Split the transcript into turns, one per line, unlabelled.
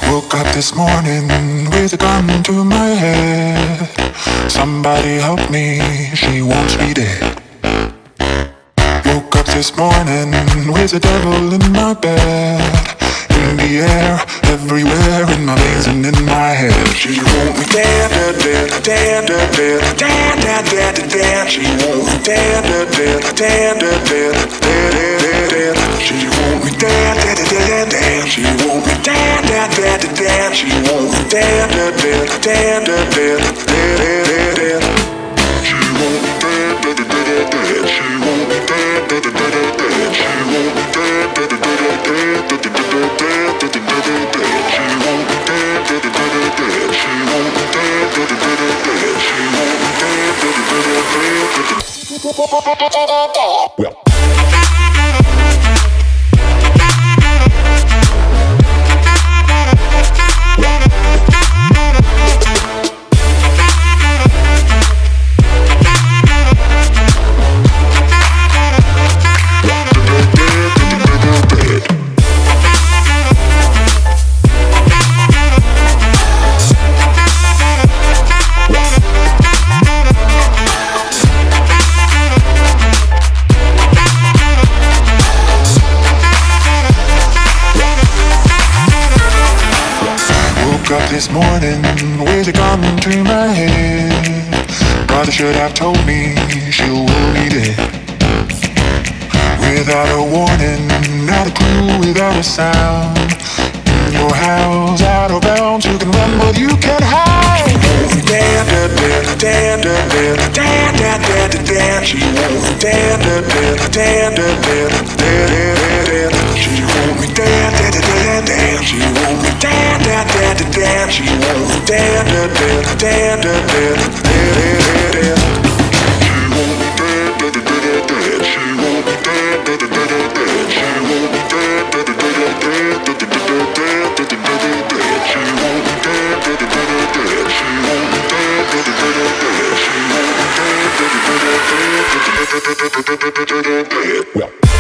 Woke up this morning with a gun to my head. Somebody help me, she wants me dead. Woke up this morning with the devil in my bed. In the air, everywhere, in my veins and in my head. She wants me dead, dead, dead, dead, dead, dead, dead, dead, dead, dead. She wants me dead, dead, dead, dead, dead, dead, dead, dead. She wants me dead, dead, dead, dead. She wants me dead, dead, dead, dead. She wants me dead, dead, dead, dead, dead, dead, dead, dead. She wants me dead, dead, dead, dead. She wants me dead, dead, dead, dead. She wants me dead, dead, dead, dead, dead, dead, dead, dead. Well. This morning with a gun to my head. Brother should have told me she will be dead. Without a warning, not a clue, without a sound. In your house, out of bounds, you can run but you can't hide. Dead, dead, dead, dead, dead, dead, dead, dead, dead, dead. She wants me dead, dead, dead, dead, dead, dead, dead, dead. She wants me dead, dead, dead, dead. She wants me dead, dead, dead, dead. She wants me dead, dead, dead, dead, dead, dead, dead. She wants me dead, dead, dead, dead. She wants me dead, dead, dead, dead. She wants me dead, dead, dead, dead, dead, dead, dead, dead. She wants me dead, dead, dead, dead. She wants me dead, dead, dead, dead. She wants me dead, dead, dead, dead, dead, dead, dead, dead. Well.